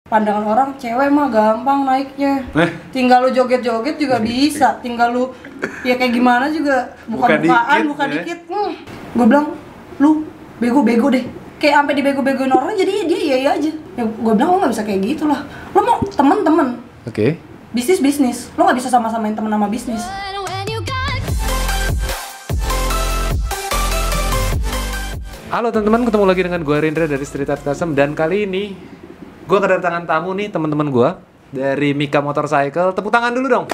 pandangan orang cewek mah gampang naiknya. Tinggal lu joget-joget juga bisa. Tinggal lu ya kayak gimana juga buka dikit. Gue bilang lu bego-bego deh. Kayak sampai dibego-begoin orang jadi dia iya aja. Ya gue bilang lo nggak bisa kayak gitu lah. Lo mau temen-temen. Oke. Bisnis. Lo nggak bisa sama-samain temen sama bisnis. Halo teman-teman, ketemu lagi dengan gue Rindra dari Street Art Custom. Dan kali ini gue kedatangan tamu nih, teman-teman gue dari Mika Motorcycle. Tepuk tangan dulu dong.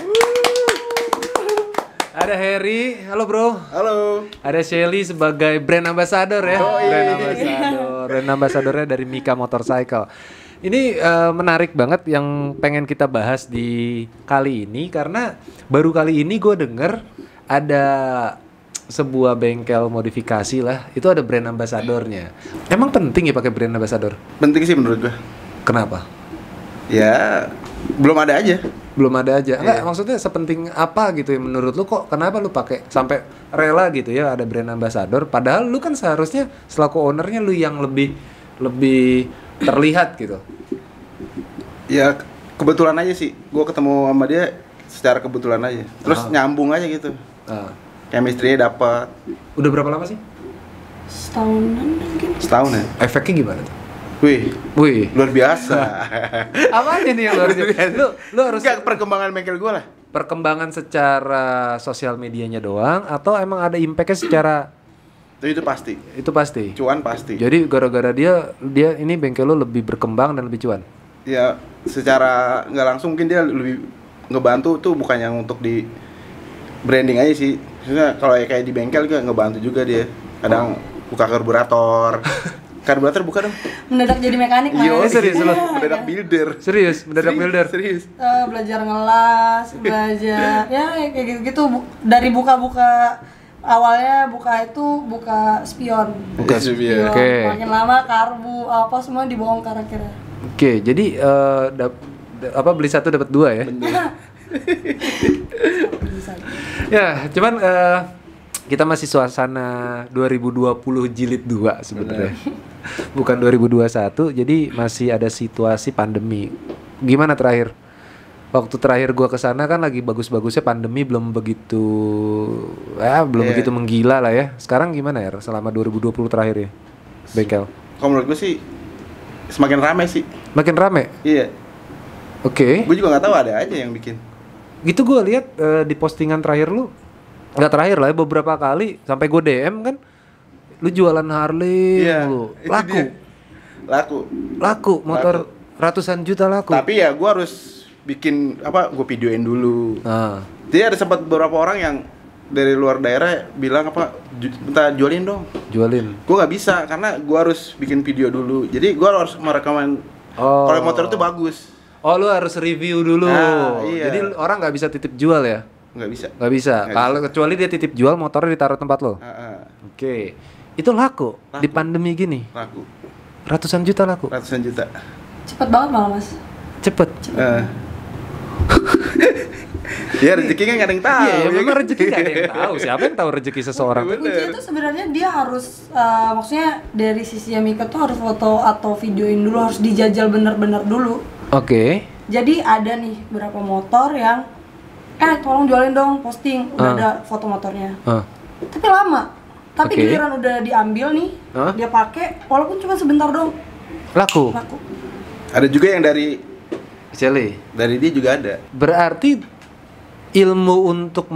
Ada Harry, halo bro. Halo. Ada Shelly sebagai brand ambassador ya. Brand ambassadornya dari Mika Motorcycle. Ini menarik banget yang pengen kita bahas di kali ini, karena baru kali ini gue denger ada sebuah bengkel modifikasi lah, itu ada brand ambassadornya. Emang penting ya pakai brand ambassador? Penting sih menurut gua. Kenapa? Ya belum ada aja. Enggak, maksudnya sepenting apa gitu ya menurut lu, kok kenapa lu pakai sampai rela gitu ya ada brand ambassador, padahal lu kan seharusnya selaku ownernya lu yang lebih terlihat gitu. Ya kebetulan aja sih, gua ketemu sama dia secara kebetulan aja. Terus nyambung aja gitu. Chemistry-nya dapat. Udah berapa lama sih? Setahunan mungkin. Setahun ya? Efeknya gimana tuh? Wih, luar biasa. Apanya nih yang luar biasa? Lu harus Enggak, perkembangan bengkel gue lah. Perkembangan secara sosial medianya doang atau emang ada impact-nya secara Itu pasti. Itu pasti. Cuan pasti. Jadi gara-gara dia ini bengkel lo lebih berkembang dan lebih cuan. Ya, secara nggak langsung mungkin dia lebih ngebantu tuh, bukan yang untuk di branding aja sih. Maksudnya kalau kayak di bengkel juga ngebantu juga dia. Kadang buka karburator. Karburator buka dong. Mendadak jadi mekanik mah. Iya, serius lo. Mendadak builder. Serius, builder. Serius. Belajar ngelas, belajar ya kayak gitu-gitu. Dari buka-buka awalnya buka spion. Buka spion. Oke. Makin lama karbu apa semua dibongkar akhirnya. Oke, jadi beli satu dapat dua ya. Ya, cuman kita masih suasana 2020 jilid 2 sebenarnya. Bukan 2021, jadi masih ada situasi pandemi. Gimana terakhir? Waktu terakhir gua kesana kan lagi bagus-bagusnya pandemi, belum begitu begitu menggila lah ya. Sekarang gimana ya selama 2020 terakhir ya? Bengkel. Kalau menurut gue sih semakin ramai sih. Makin rame? Iya. Oke. Gue juga nggak tahu, ada aja yang bikin. Gitu gue lihat di postingan terakhir lu, nggak terakhir lah ya, beberapa kali sampai gue DM kan, lu jualan Harley, lu laku motor ratusan juta laku. Tapi ya gue harus bikin gue videoin dulu. Jadi ada sempat beberapa orang yang dari luar daerah bilang minta jualin dong. Gue nggak bisa karena gue harus bikin video dulu. Jadi gue harus merekomend kalau motor itu bagus. Lu harus review dulu. Iya. Jadi orang nggak bisa titip jual ya? Nggak bisa. Kalau kecuali dia titip jual, motornya ditaruh tempat lo. Oke. Itu laku di pandemi gini. Laku. Ratusan juta laku. Cepet banget malah mas. Cepet. Ya rezeki kan nggak ada yang tahu. Iya, memang rezeki nggak ada yang tahu. Siapa yang tahu rezeki seseorang? Kuncinya tuh sebenarnya dia harus maksudnya dari sisi Mika tuh harus foto atau videoin dulu, harus dijajal bener-bener dulu. Oke. Jadi ada nih beberapa motor yang tolong jualin dong, posting udah ada foto motornya. Tapi lama. Tapi giliran udah diambil nih, dia pakai walaupun cuma sebentar dong. Laku. Ada juga yang dari Shelly. Dari dia juga ada. Berarti ilmu untuk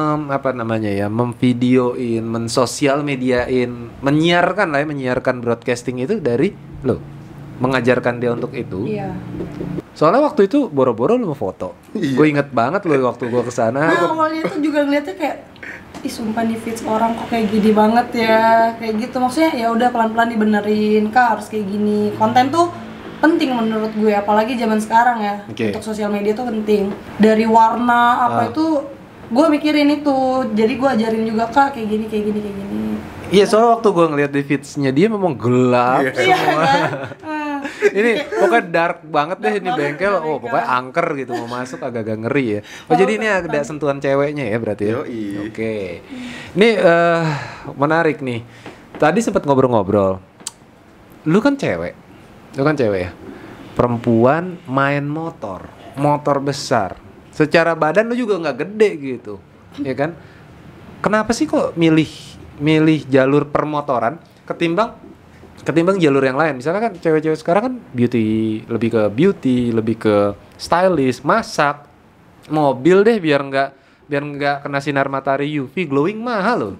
memvideoin, mensosial mediain, menyiarkan broadcasting itu dari lo. Mengajarkan dia untuk itu. Iya. Soalnya waktu itu boro-boro lu mau foto. Gue inget banget lo waktu gue kesana. Awalnya tuh juga ngeliatnya kayak, sumpah nih feeds orang kok kayak gini banget ya, kayak gitu. Maksudnya ya udah pelan-pelan dibenerin, harus kayak gini. Konten tuh penting menurut gue, apalagi zaman sekarang ya. Untuk sosial media tuh penting. Dari warna itu gue mikirin itu. Jadi gue ajarin juga kayak gini. Iya, soalnya waktu gue ngeliat di feeds-nya dia memang gelap semua. Ini pokoknya dark banget deh ini bengkel. Pokoknya angker gitu, mau masuk agak-agak ngeri ya. Jadi ini ada sentuhan ceweknya ya berarti ya. Oke. Ini menarik nih. Tadi sempat ngobrol-ngobrol. Lu kan cewek ya. perempuan main motor besar. Secara badan lu juga nggak gede gitu, ya kan? Kenapa sih kok milih jalur permotoran ketimbang jalur yang lain? Misalkan kan cewek-cewek sekarang kan beauty, lebih ke stylish, masak, mobil deh biar nggak kena sinar matahari UV, glowing mahal loh.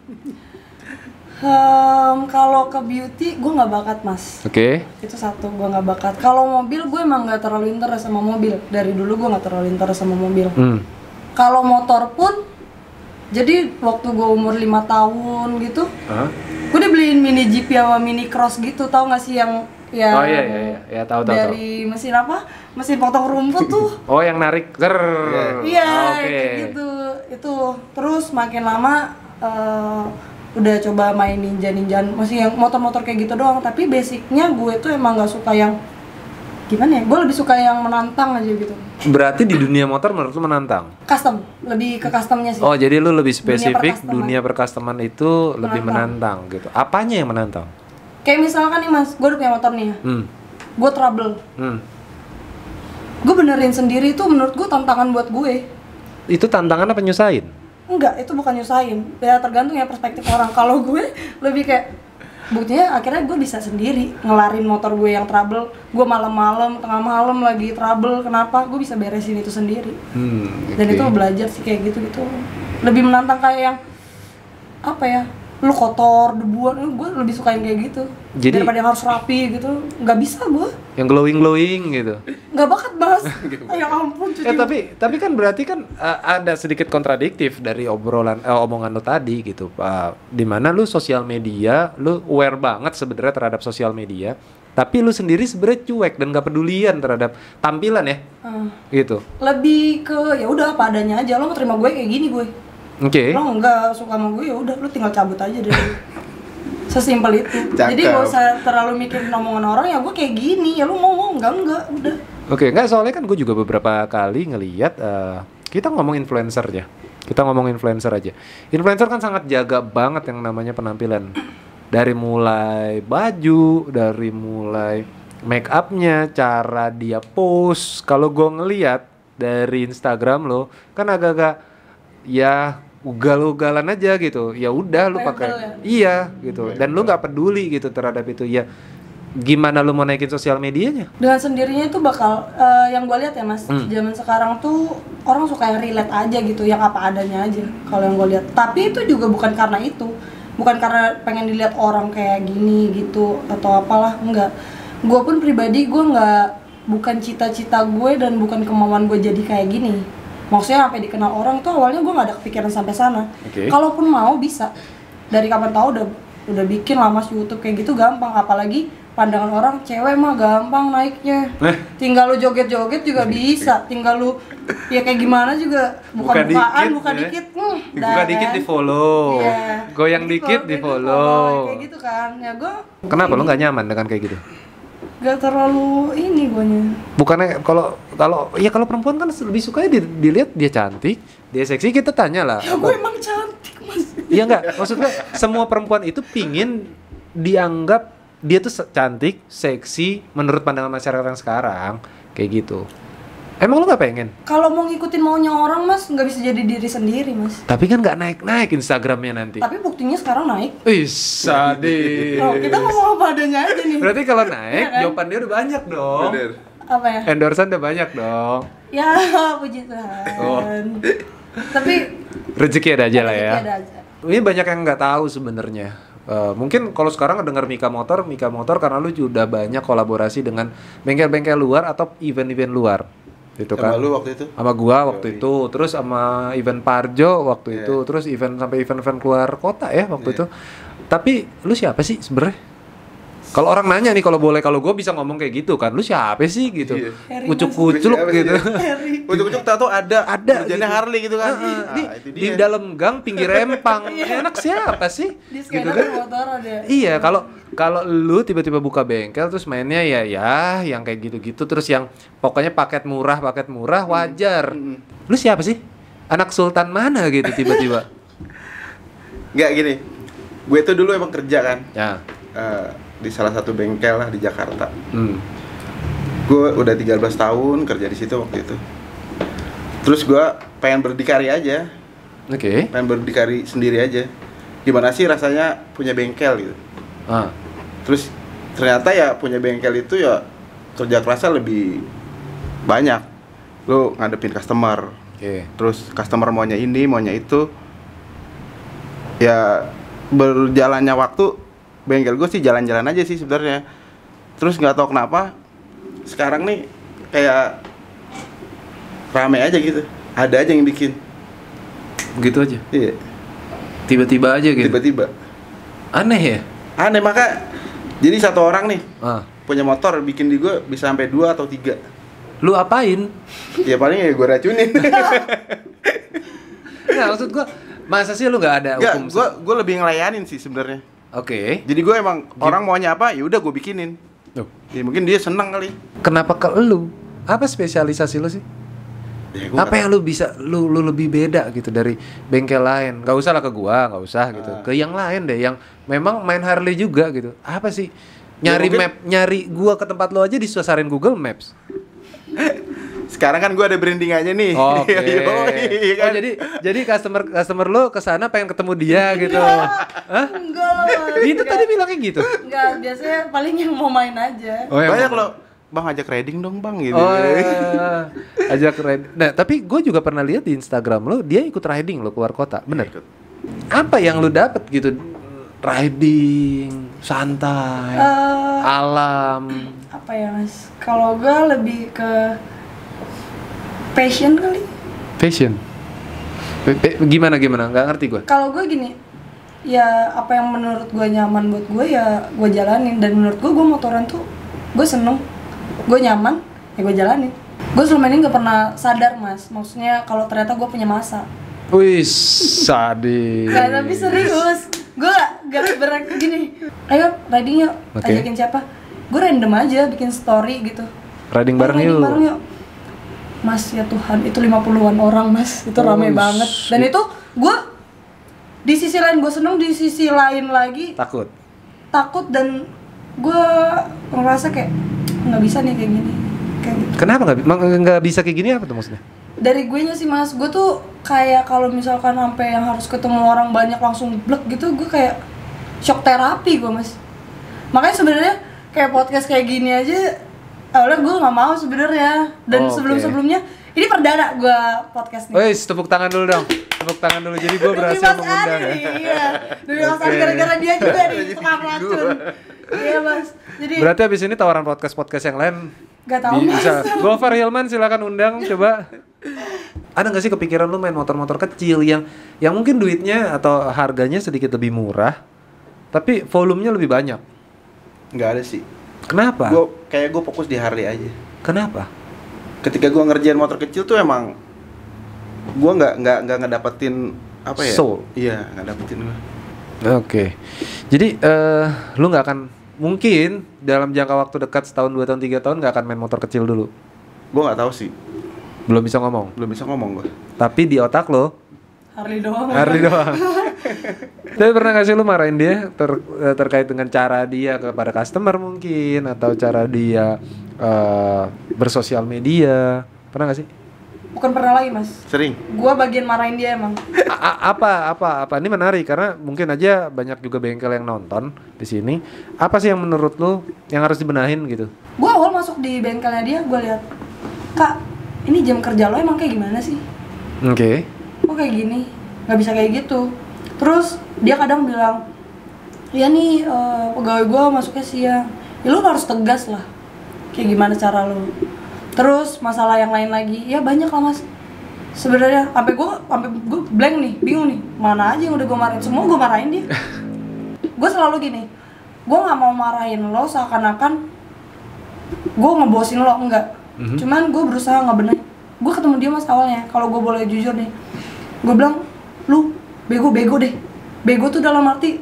Kalau ke beauty gue nggak bakat mas. Oke. Itu satu, gue nggak bakat. Kalau mobil gue emang nggak terlalu interest sama mobil. Dari dulu gue nggak terlalu interest sama mobil. Kalau motor pun, jadi waktu gue umur 5 tahun gitu, gue udah beliin mini Jeep sama mini Cross gitu, tau nggak sih yang oh iya tahu. Dari mesin apa? Mesin potong rumput tuh. Oh yang narik Iya, kayak gitu. Itu terus makin lama udah coba main ninja-ninjaan, masih yang motor-motor kayak gitu doang. Tapi basicnya gue tuh emang nggak suka yang gimana ya? Gue lebih suka yang menantang aja gitu. Berarti di dunia motor menurut lu menantang? Custom, lebih ke customnya sih. Oh jadi lu lebih spesifik dunia percustoman itu lebih menantang gitu. Apanya yang menantang? Kayak misalkan nih mas, gue udah punya motor nih ya. Gue trouble. Gue benerin sendiri itu menurut gue tantangan buat gue. Itu tantangan apa nyusahin? Enggak, itu bukan nyusahin. Ya tergantung ya perspektif orang. Kalau gue lebih kayak buktinya akhirnya gue bisa sendiri ngelarin motor gue yang trouble. Gue malam-malam, tengah malam lagi trouble. Kenapa? Gue bisa beresin itu sendiri. Dan itu belajar sih kayak gitu. Lebih menantang kayak yang apa ya? Lu kotor, debuan, gue lebih suka yang kayak gitu. Jadi, daripada yang harus rapi gitu, nggak bisa gue. Yang glowing gitu. Nggak bakat bahas. Ya ampun. Tapi kan berarti kan ada sedikit kontradiktif dari omongan lu tadi gitu, dimana lu sosial media, lu aware banget sebenarnya terhadap sosial media, tapi lu sendiri sebenarnya cuek dan nggak pedulian terhadap tampilan ya, gitu. Lebih ke ya udah apa adanya aja, lo mau terima gue kayak gini gue. Oke. Lo nggak suka sama gue ya udah lo tinggal cabut aja deh. Sesimpel itu. Cakep. Jadi gak usah terlalu mikirin omongan orang, ya gue kayak gini, ya lo mau enggak udah. Oke, enggak, soalnya kan gue juga beberapa kali ngelihat kita ngomong influencer aja. Influencer kan sangat jaga banget yang namanya penampilan. Dari mulai baju, dari mulai make up-nya, cara dia post. Kalau gue ngelihat dari Instagram lo kan agak-agak ya ugal-ugalan aja gitu. Ya udah lu pakai. Ya? Iya gitu. Dan lu nggak peduli gitu terhadap itu. Ya gimana lu mau naikin sosial medianya? Dengan sendirinya itu bakal yang gue lihat ya mas, zaman sekarang tuh orang suka yang relate aja gitu, yang apa adanya aja kalau yang gue lihat. Tapi itu juga bukan karena itu, bukan karena pengen dilihat orang kayak gini gitu atau apalah, enggak. Gue pun pribadi bukan cita-cita gue dan bukan kemauan gue jadi kayak gini. Maksudnya sampai dikenal orang tuh awalnya gue nggak ada kepikiran sampai sana. Kalaupun mau bisa, dari kapan tahu udah bikin lah mas YouTube kayak gitu gampang. Apalagi pandangan orang cewek mah gampang naiknya. Tinggal lu joget-joget juga bisa. Tinggal lu ya kayak gimana juga buka dikit. Buka dikit di follow. Yeah. Goyang dikit di follow. Kayak gitu kan. Ya gue. Kenapa lu nggak nyaman dengan kayak gitu? Gak terlalu ini guanya. Bukannya kalau perempuan kan lebih sukanya dilihat dia cantik, dia seksi, kita tanya lah. Ya gue emang cantik mas. Iya enggak, maksudnya semua perempuan itu pingin dianggap dia tuh cantik, seksi menurut pandangan masyarakat yang sekarang kayak gitu. Emang lu nggak pengen? Kalau mau ngikutin maunya orang mas, nggak bisa jadi diri sendiri mas. Tapi kan nggak naik Instagramnya nanti. Tapi buktinya sekarang naik. Sadis. Oh, kita ngomong apa adanya aja nih. Berarti kalau naik, ya kan? Jawaban dia udah banyak dong. Bener. Apa ya? Endorsean udah banyak dong. Ya puji Tuhan. Oh. Tapi rezeki ada aja lah ya. Ada aja. Ini banyak yang nggak tahu sebenarnya. Mungkin kalau sekarang dengar Mika Motor karena lu udah banyak kolaborasi dengan bengkel-bengkel luar atau event-event luar. Gitu kan. Sama lu waktu itu? Sama gua waktu itu, terus sama event Parjo waktu itu, terus sampai event keluar kota ya waktu itu. Tapi lu siapa sih sebenarnya? Kalau orang nanya nih, kalau gua bisa ngomong kayak gitu kan, lu siapa sih gitu? Kucuk-kucuk gitu. Kucuk-kucuk tahu ada jadi gitu. Harley gitu kan. Di dalam gang pinggir empang. Anak siapa sih? Gitu kan. Motor ada. Iya, kalau lu tiba-tiba buka bengkel terus mainnya ya yang kayak gitu-gitu, terus yang pokoknya paket murah wajar. Lu siapa sih? Anak sultan mana gitu tiba-tiba? Nggak gini. Gue tuh dulu emang kerja kan. Ya. Di salah satu bengkel lah di Jakarta. Gue udah 13 tahun kerja di situ waktu itu. Terus gue pengen berdikari aja. Oke. Pengen berdikari sendiri aja. Gimana sih rasanya punya bengkel gitu. Terus ternyata ya punya bengkel itu ya kerja kerasnya lebih banyak. Lo ngadepin customer. Terus customer maunya ini, maunya itu. Ya berjalannya waktu bengkel gue sih jalan-jalan aja sih sebenarnya. Terus nggak tahu kenapa sekarang nih kayak rame aja gitu. Ada aja yang bikin. Begitu aja? Iya. Tiba-tiba aja gitu? Tiba-tiba. Aneh ya? Aneh, maka jadi satu orang nih punya motor bikin di gue bisa sampai 2 atau 3. Lu apain? Ya paling ya gue racunin. Nah, maksud gue, masa sih lu nggak ada hukum? Gue lebih ngelayanin sih sebenarnya. Oke. Jadi gue emang orang maunya apa, ya udah gue bikinin. Ya mungkin dia senang kali. Kenapa ke lu? Apa spesialisasi lu sih? Ya, apa yang lu bisa lu lebih beda gitu dari bengkel lain? Gak usah lah ke gua, gak usah gitu. Ke yang lain deh, yang memang main Harley juga gitu. Apa sih? Nyari map, nyari gua ke tempat lu aja disusarin Google Maps. Sekarang kan gue ada brandingannya nih. Oke. Kan? Jadi customer lu kesana pengen ketemu dia gitu. Hah? Enggak lah. Itu tadi bilangnya gitu. Enggak, biasanya paling yang mau main aja. Banyak loh. Bang ajak riding dong bang gitu. Ajak riding. Nah tapi gue juga pernah lihat di Instagram lo, dia ikut riding lo keluar kota, bener? Apa yang lo dapet gitu? Riding, santai, alam. Apa ya mas? Kalau gue lebih ke passion kali. Passion? Gimana? Gak ngerti gue. Kalau gue gini, ya apa yang menurut gue nyaman buat gue ya gue jalanin. Dan menurut gue motoran tuh gue seneng, gue nyaman, ya gue jalanin. Gue selama ini gak pernah sadar mas, maksudnya kalau ternyata gue punya masa. Wih, sadis. Gak, tapi serius. Gue gak berat gini. Ayo riding yuk, ajakin siapa? Gue random aja bikin story gitu. Riding bareng yuk. Mas ya Tuhan, itu 50-an orang mas, itu rame banget. Dan itu gue di sisi lain gue seneng, di sisi lain lagi takut dan gue ngerasa kayak nggak bisa nih kayak gini. Kayak gitu. Kenapa nggak bisa kayak gini, apa tuh maksudnya? Dari gue nya sih mas, gue tuh kayak kalau misalkan sampai yang harus ketemu orang banyak langsung blek gitu, gue kayak shock terapi gue mas. Makanya sebenarnya kayak podcast kayak gini aja awalnya gue nggak mau sebenarnya. Dan sebelum-sebelumnya ini perdana gue podcast nih. Wes, tepuk tangan dulu dong. Tepuk tangan dulu, jadi gue berhasil mengundang ya. Iya, dari Mas Ari gara-gara dia juga nih tukang racun. Iya mas. Jadi berarti abis ini tawaran podcast yang lain gak tahu bisa. Gofar Hilman silakan undang coba. Ada nggak sih kepikiran lu main motor-motor kecil yang mungkin duitnya atau harganya sedikit lebih murah, tapi volumenya lebih banyak? Nggak ada sih. Kenapa? Gue fokus di Harley aja. Kenapa? Ketika gue ngerjain motor kecil tuh emang gue nggak ngedapetin apa ya? Soul. Iya, nggak dapetin gue. Oke. Jadi lu nggak akan mungkin dalam jangka waktu dekat setahun, 2 tahun, 3 tahun nggak akan main motor kecil dulu? Gue nggak tahu sih. Belum bisa ngomong gue. Tapi di otak lo Harley doang. Tapi pernah gak sih lu marahin dia terkait dengan cara dia kepada customer mungkin, atau cara dia bersosial media? Pernah gak sih? Bukan pernah lagi mas. Sering. Gua bagian marahin dia emang. Apa? Ini menarik karena mungkin aja banyak juga bengkel yang nonton di sini. Apa sih yang menurut lu yang harus dibenahin gitu? Gua awal masuk di bengkelnya dia, gua lihat, Kak, ini jam kerja lo emang kayak gimana sih? Oke. Kok kayak gini? Nggak bisa kayak gitu. Terus dia kadang bilang, ya nih pegawai gue masuknya siang. Ya lu harus tegas lah. Kayak gimana cara lu? Terus masalah yang lain lagi, ya banyak lah mas. Sebenarnya sampai gue blank nih, bingung nih. Mana aja yang udah gue marahin? Semua gue marahin dia. Gue selalu gini, gue nggak mau marahin lo seakan-akan gue ngebosin lo, enggak. Cuman gue berusaha ngebenerin. Gue ketemu dia mas awalnya, kalau gue boleh jujur nih, gue bilang, lu bego deh. Bego tuh dalam arti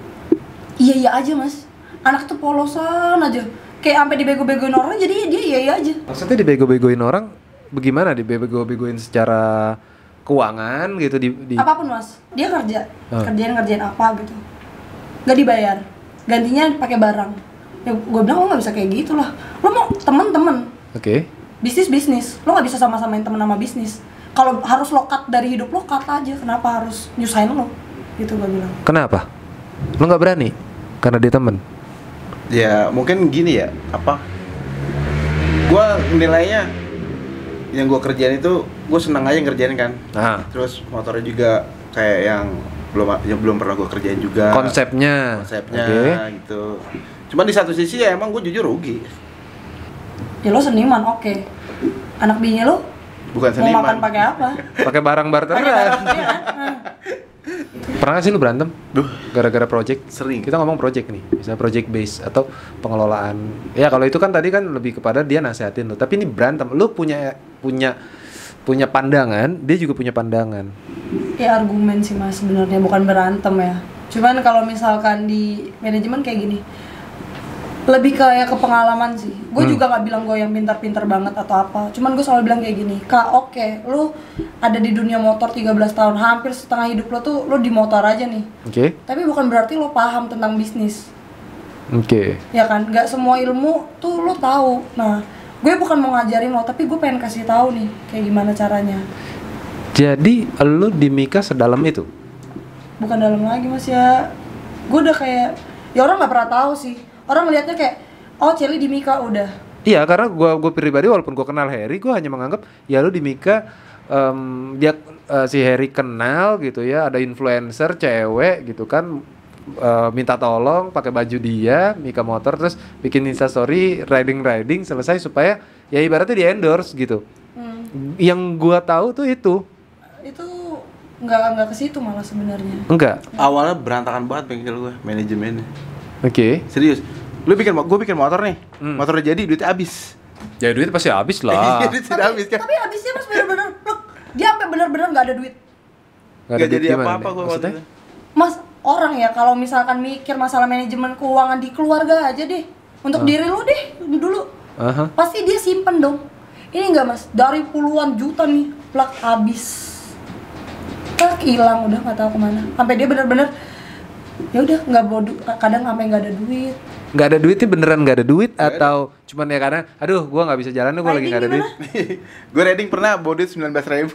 iya aja mas. Anak tuh polosan aja, kayak sampai dibego-begoin orang, jadi dia iya aja. Maksudnya dibego-begoin orang bagaimana? Dibego-begoin secara keuangan gitu di apapun mas. Dia kerja, ngerjain apa gitu, nggak dibayar, gantinya pakai barang. Ya gue bilang lo nggak bisa kayak gitu lah. Lo mau temen-temen. Oke. Bisnis, lo nggak bisa sama-samain temen sama bisnis. Kalau harus lo cut dari hidup lo, cut aja. Kenapa harus nyusahin lo? Gitu gue bilang. Kenapa? Lo nggak berani? Karena dia temen? Ya mungkin gini ya, apa? Gue nilainya yang gue kerjain itu, gue senang aja ngerjain kan. Terus motornya juga kayak yang belum pernah gue kerjain juga. Konsepnya gitu. Cuma di satu sisi ya emang gue jujur rugi. Ya lo seniman, oke. Anak bini lo bukan seniman. Mau makan pakai apa? Pakai barang barteran. Pernah gak sih lu berantem? Gara-gara project? Sering. Kita ngomong project nih, misalnya project base atau pengelolaan. Ya kalau itu kan tadi kan lebih kepada dia nasehatin lu. Tapi ini berantem, lu punya pandangan, dia juga punya pandangan. Ya argumen sih mas sebenarnya, bukan berantem ya. Cuman kalau misalkan di manajemen kayak gini, lebih kayak ke pengalaman sih. Gue juga nggak bilang gue yang pintar-pintar banget atau apa. Cuman gue selalu bilang kayak gini, Kak, oke, lu ada di dunia motor 13 tahun, hampir setengah hidup lo tuh lu di motor aja nih. Oke. Tapi bukan berarti lo paham tentang bisnis. Oke. Ya kan, nggak semua ilmu tuh lo tahu. Nah, gue bukan mau ngajarin lo, tapi gue pengen kasih tahu nih kayak gimana caranya. Jadi lo di Mika sedalam itu? Bukan dalam lagi mas ya. Gue udah kayak, ya orang nggak pernah tahu sih. Orang melihatnya kayak, oh Celi di Mika udah. Iya, karena gue pribadi walaupun gue kenal Harry, gue hanya menganggap ya lu di Mika dia si Harry kenal gitu ya, ada influencer cewek gitu kan, minta tolong pakai baju dia Mika motor, terus bikin instastory riding selesai supaya ya ibaratnya di endorse gitu. Yang gue tahu tuh itu nggak ke situ malah sebenarnya. Enggak. Awalnya berantakan banget bengkel gue, manajemennya. Oke. Serius. Gue bikin motor nih. Motornya jadi, duitnya habis. Ya duit pasti habis lah. Habis kan. Tapi habisnya mas bener-bener dia sampai bener-bener nggak ada duit. Nggak jadi apa-apa gue waktu itu. Mas, orang ya kalau misalkan mikir masalah manajemen keuangan di keluarga aja deh. Untuk diri lu deh dulu. Pasti dia simpen dong. Ini enggak mas, dari puluhan juta nih plak habis. Hilang udah nggak tahu kemana. Sampai dia bener-bener ya udah nggak bodoh, kadang sampai nggak ada duit. Nggak ada duit itu beneran nggak ada duit atau cuman ya karena aduh gue nggak bisa jalan nih, gue lagi nggak ada duit. Gue riding pernah bodit 19.000.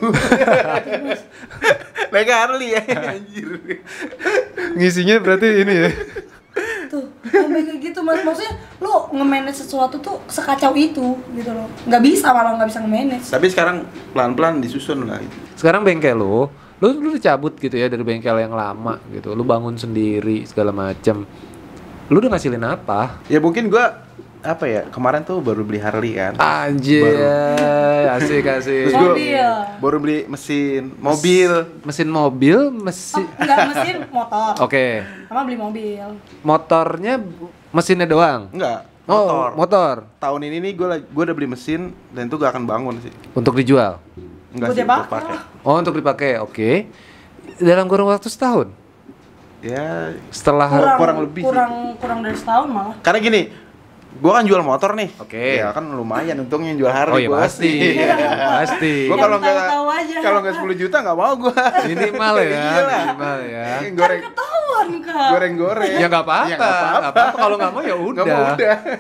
Naik Harley ya anjir. Ngisinya berarti ini ya. Tuh sampai kayak gitu mas, maksudnya lo nge-manage sesuatu tuh sekacau itu gitu loh, nggak bisa nge-manage. Tapi sekarang pelan-pelan disusun lah. Sekarang bengkel lu cabut gitu ya dari bengkel yang lama gitu, lu bangun sendiri segala macam. Lu udah ngasilin apa? Ya mungkin gua apa ya, kemarin tuh baru beli Harley kan. Anjir, asik. Terus gua baru beli mesin mobil. Enggak, mesin motor. Oke. Sama beli mobil. Motornya mesinnya doang? Enggak. Motor. Tahun ini nih gua udah beli mesin dan itu gak akan bangun sih. Untuk dijual? Enggak sih, untuk pakai. Oh, untuk dipakai. Oke. Dalam kurun waktu setahun? Ya, setelah kurang lebih kurang dari setahun malah. Karena gini, gua kan jual motor nih. Oke. Ya kan lumayan untungnya jual Harley. Oh iya pasti. Pasti. Gua kalau enggak 10 juta enggak mau gua. Minimal ya. Goreng ketahuan Kak. Goreng. Ya enggak apa-apa. Kalau enggak mau ya udah.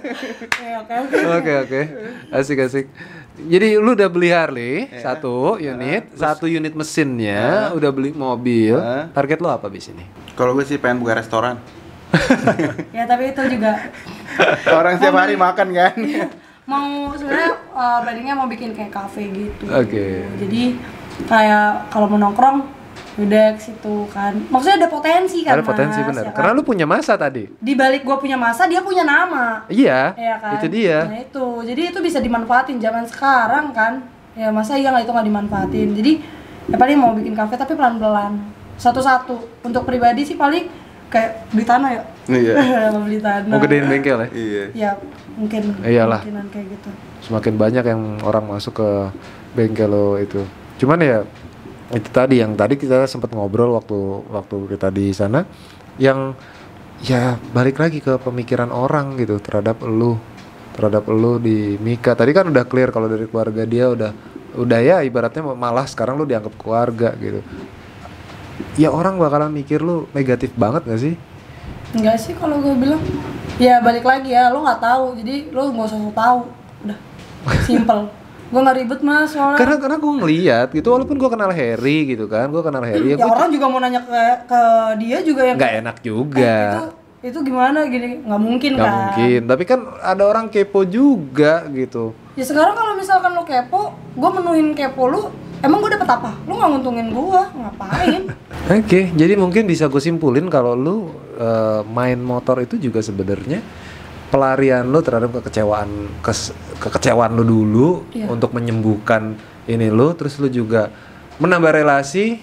Oke. Asik. Jadi lu udah beli Harley satu unit mesinnya, udah beli mobil. Target lu apa bis ini? Kalau gue sih pengen buka restoran. Ya tapi itu juga orang setiap hari makan kan. Mau sebenarnya planningnya mau bikin kayak cafe gitu. Oke. Jadi kayak kalau mau nongkrong udah ke situ kan. Maksudnya ada potensi kan. Ada potensi benar. Ya kan? Karena lu punya masa tadi. Di balik gua punya masa, dia punya nama. Iya. Ya kan? Itu dia. Nah itu. Jadi itu bisa dimanfaatin zaman sekarang kan. Ya masa iya itu nggak dimanfaatin. Jadi ya paling mau bikin cafe tapi pelan-pelan. Satu-satu. Untuk pribadi sih paling kayak beli tanah ya. Iya. Mau beli tanah. Mau gedein bengkel ya? Iya. Ya mungkin. Iyalah. Mungkinan kayak gitu. Semakin banyak yang orang masuk ke bengkel lo itu. Cuman ya itu tadi yang tadi kita sempat ngobrol waktu kita di sana, yang ya balik lagi ke pemikiran orang gitu terhadap lu di Mika. Tadi kan udah clear kalau dari keluarga dia udah ya ibaratnya malah sekarang lu dianggap keluarga gitu. Ya orang bakalan mikir lu negatif banget gak sih? Enggak sih kalau gue bilang. Ya balik lagi ya, lo nggak tahu, jadi lo nggak usah tahu. Udah, simple. Gue nggak ribet mas soalnya. Karena gue ngeliat gitu, walaupun gue kenal Harry gitu kan, gue kenal Harry. Ya orang juga mau nanya ke dia juga yang nggak enak juga. Itu gimana gini, nggak mungkin nggak kan? Mungkin, tapi kan ada orang kepo juga gitu. Ya sekarang kalau misalkan lo kepo, gue menuhin kepo lo, emang gue dapet apa? Lo nggak nguntungin gue, ngapain? Oke, jadi mungkin bisa gue simpulin kalau lu main motor itu juga sebenarnya pelarian lu terhadap kekecewaan lu dulu untuk menyembuhkan ini lu, terus lu juga menambah relasi.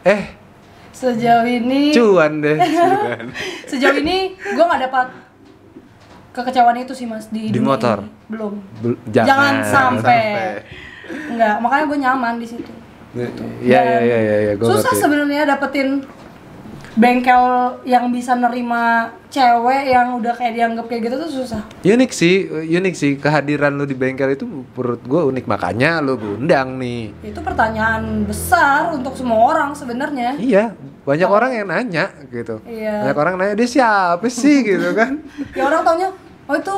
Sejauh ini cuan deh. Sejauh ini gue nggak dapat kekecewaan itu sih mas di motor. Ini. Belum. Jangan sampai. Enggak, makanya gue nyaman di situ. Iya. Susah sebenarnya dapetin bengkel yang bisa nerima cewek yang udah kayak dianggap kayak gitu tuh susah. Unik sih kehadiran lu di bengkel itu menurut gue unik, makanya lu undang nih. Itu pertanyaan besar untuk semua orang sebenarnya. Iya, banyak orang yang nanya gitu. Iya. Banyak orang nanya dia siapa sih gitu kan? Ya orang taunya, oh itu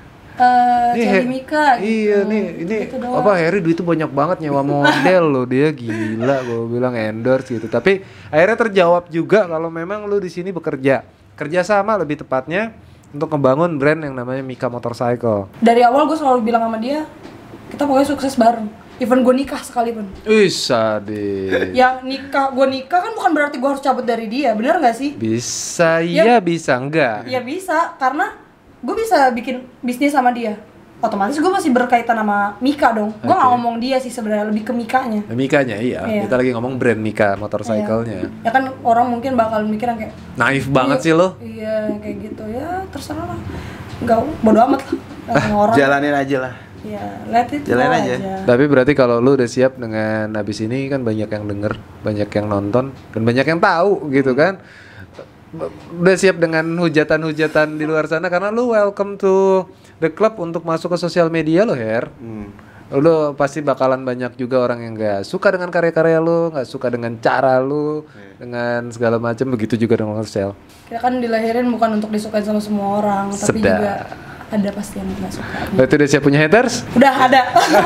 Celi Mika gitu. Iya ini gitu apa Harry duitnya banyak banget nyewa model loh, dia gila gue bilang endorse gitu. Tapi akhirnya terjawab juga kalau memang lu di sini kerja sama lebih tepatnya untuk membangun brand yang namanya Mika Motorcycle. Dari awal gue selalu bilang sama dia, kita pokoknya sukses bareng. Even gue nikah sekalipun. Sadis. Ya gue nikah kan bukan berarti gue harus cabut dari dia, bener nggak sih? Bisa, iya bisa enggak? Ya bisa, karena gue bisa bikin bisnis sama dia. Otomatis gue masih berkaitan sama Mika dong. Gue nggak ngomong dia sih sebenarnya, lebih ke Mikanya. Mikanya iya. Kita lagi ngomong brand Mika Motorcycle-nya. Ya kan orang mungkin bakal mikir yang kayak naif banget sih lo. Iya kayak gitu ya, terserah lah. Nggak, bodo amat lah. Orang jalanin aja lah. Ya, let it jalan aja. Tapi berarti kalau lu udah siap dengan abis ini kan banyak yang denger, banyak yang nonton, dan banyak yang tahu gitu kan. Udah siap dengan hujatan-hujatan di luar sana karena lu welcome to the club untuk masuk ke sosial media lo, Her. Lu pasti bakalan banyak juga orang yang gak suka dengan karya-karya lu, gak suka dengan cara lu, dengan segala macam. Begitu juga dengan sosial. Kita kan dilahirin bukan untuk disukain sama semua orang, tapi juga ada pasti yang gak suka. Berarti udah siap punya haters? Udah ada.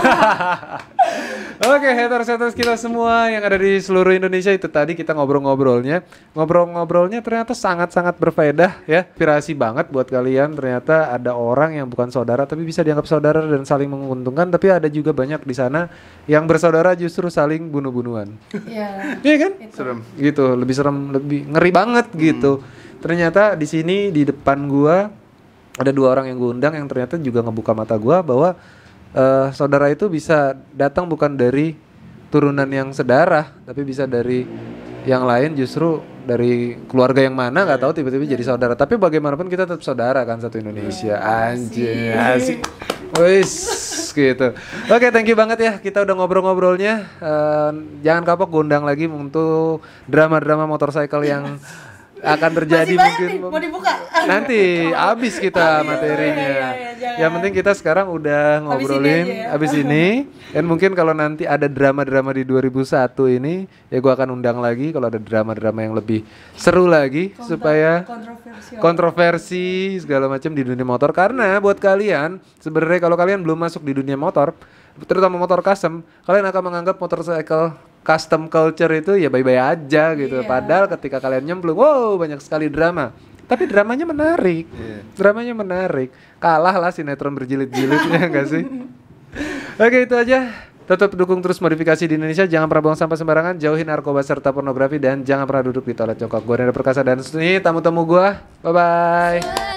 Oke, haters kita semua yang ada di seluruh Indonesia, itu tadi kita ngobrol-ngobrolnya ternyata sangat-sangat berfaedah ya. Inspirasi banget buat kalian, ternyata ada orang yang bukan saudara tapi bisa dianggap saudara dan saling menguntungkan, tapi ada juga banyak di sana yang bersaudara justru saling bunuh-bunuhan. Iya. Iya kan? Serem. Gitu, lebih serem, lebih ngeri banget gitu. Ternyata di sini di depan gua ada 2 orang yang gue undang yang ternyata juga ngebuka mata gua bahwa saudara itu bisa datang bukan dari turunan yang sedarah, tapi bisa dari yang lain, justru dari keluarga yang mana nggak tahu tiba-tiba jadi saudara. Tapi bagaimanapun kita tetap saudara kan, satu Indonesia. Anjir, asik. Wis gitu. Oke, thank you banget ya. Kita udah ngobrol-ngobrolnya. Jangan kapok, gue undang lagi untuk drama-drama motorcycle yang akan terjadi. Masih mungkin nih, mau dibuka nanti habis kita materinya. Yang penting kita sekarang udah ngobrolin abis ini dan mungkin kalau nanti ada drama-drama di 2001 ini ya gue akan undang lagi kalau ada drama-drama yang lebih seru lagi supaya kontroversi segala macam di dunia motor. Karena buat kalian sebenarnya kalau kalian belum masuk di dunia motor, terutama motor custom, kalian akan menganggap motorcycle custom culture itu ya bye-bye aja gitu. Padahal ketika kalian nyemplung, wow banyak sekali drama. Tapi dramanya menarik. Dramanya menarik. Kalah lah sinetron berjilid-jilidnya enggak sih? Oke, itu aja. Tetap dukung terus modifikasi di Indonesia. Jangan pernah buang sampah sembarangan. Jauhi narkoba serta pornografi. Dan jangan pernah duduk di toilet cokok. Gue Renda Perkasa dan ini tamu-tamu gue. Bye-bye.